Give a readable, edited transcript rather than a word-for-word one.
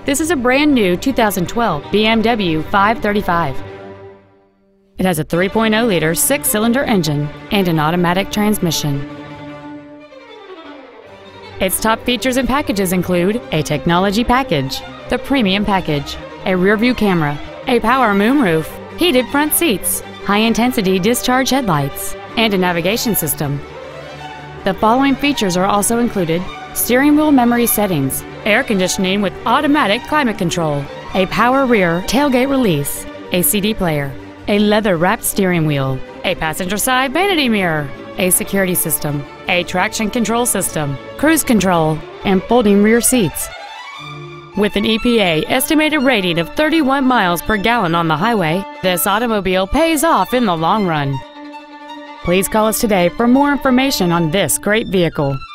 This is a brand new 2012 BMW 535. It has a 3.0-liter six-cylinder engine and an automatic transmission. Its top features and packages include a technology package, the premium package, a rear-view camera, a power moonroof, heated front seats, high-intensity discharge headlights, and a navigation system. The following features are also included: steering wheel memory settings, air conditioning with automatic climate control, a power rear tailgate release, a CD player, a leather-wrapped steering wheel, a passenger side vanity mirror, a security system, a traction control system, cruise control, and folding rear seats. With an EPA estimated rating of 31 miles per gallon on the highway, this automobile pays off in the long run. Please call us today for more information on this great vehicle.